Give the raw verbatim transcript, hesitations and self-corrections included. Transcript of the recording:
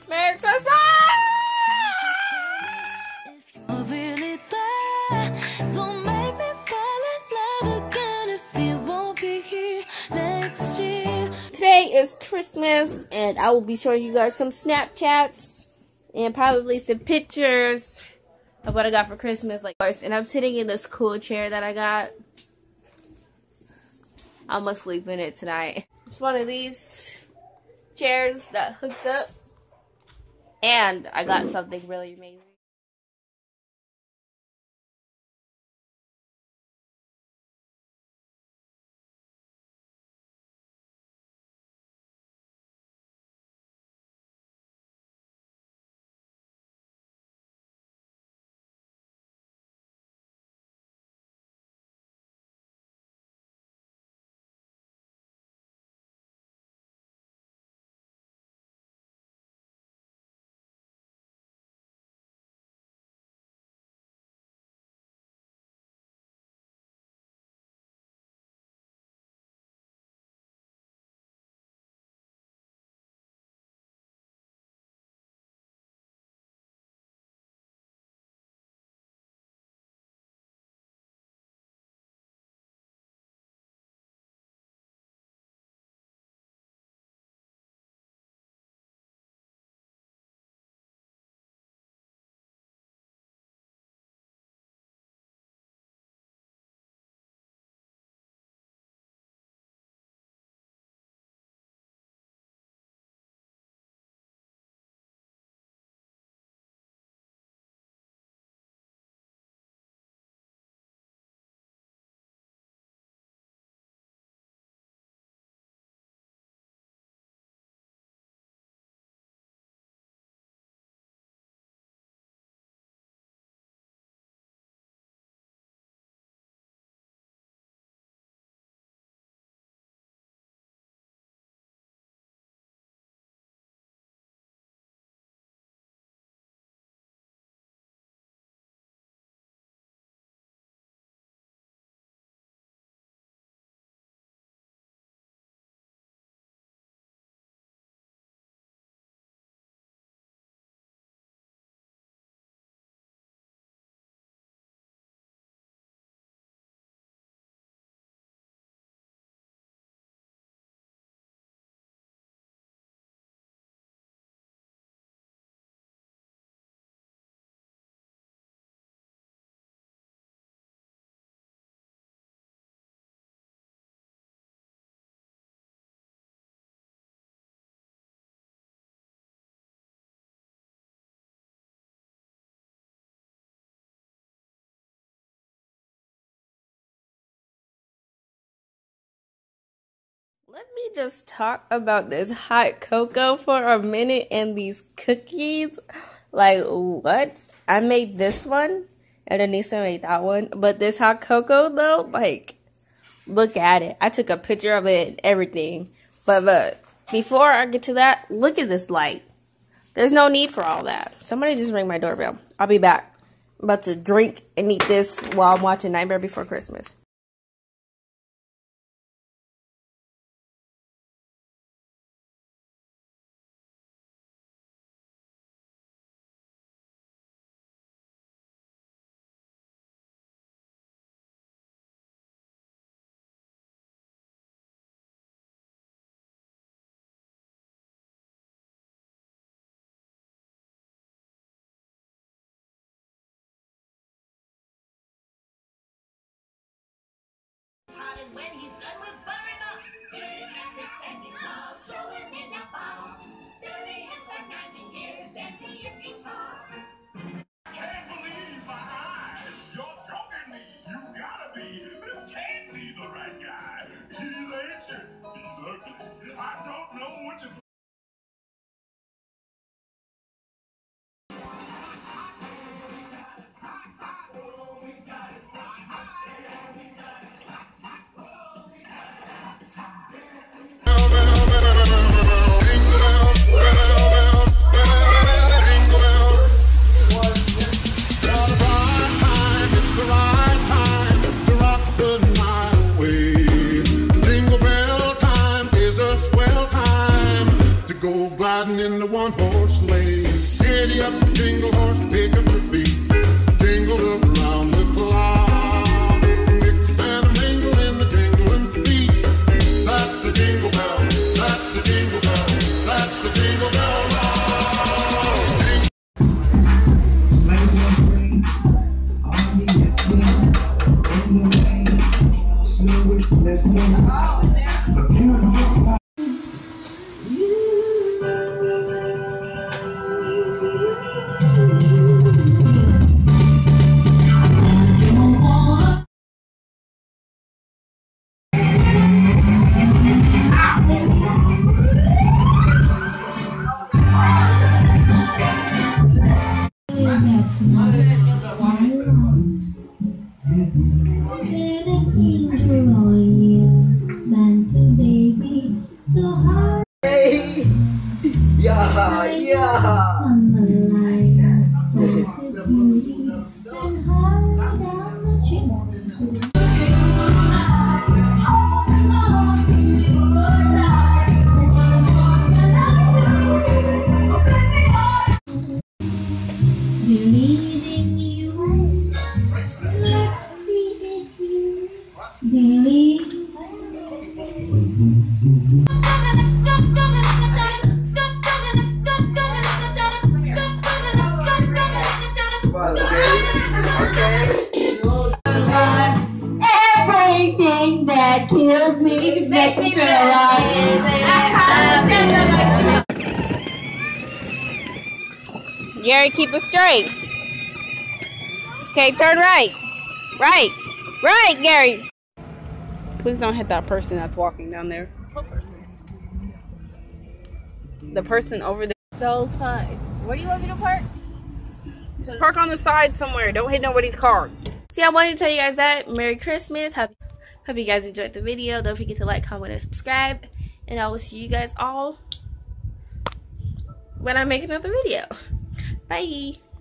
Merry Christmas! Really there. Don't make me fall in love again if you won't be here next year. Today is Christmas, and I will be showing you guys some Snapchats and probably some pictures of what I got for Christmas. Like, and I'm sitting in this cool chair that I got. I'm gonna sleep in it tonight. It's one of these chairs that hooks up, and I got something really amazing. Let me just talk about this hot cocoa for a minute and these cookies. Like, what? I made this one, and Anissa made that one. But this hot cocoa, though, like, look at it. I took a picture of it and everything. But look, before I get to that, look at this light. There's no need for all that. Somebody just ring my doorbell. I'll be back. I'm about to drink and eat this while I'm watching Nightmare Before Christmas. And when he's done with buttering up, remember Santa Claus going in a box. Billy in for ninety years, then see if he talks. Can't believe my eyes. You're choking me. You gotta be. This can't be the right guy. He's ancient. He's ugly. I don't know which is. a one-horse sleigh. Giddy up, jingle horse, pick up your feet. Jingle around the clock. Mix and a mingle in the jingling feet. That's the jingle bell. That's the jingle bell. That's the jingle bell rock. Sleigh bells ring, all the listening in the rain. Snow is glistening, a beautiful sight. Yeah, yeah. Believe in you. Let's see if you believe. Everything that kills me makes me feel like Gary, keep it straight. Okay, turn right. Right. Right, Gary. Please don't hit that person that's walking down there. What person? The person over there. So fun. Where do you want me to park? Just park on the side somewhere. Don't hit nobody's car. So yeah, I wanted to tell you guys that. Merry Christmas. Hope, hope you guys enjoyed the video. Don't forget to like, comment, and subscribe. And I will see you guys all when I make another video. Bye.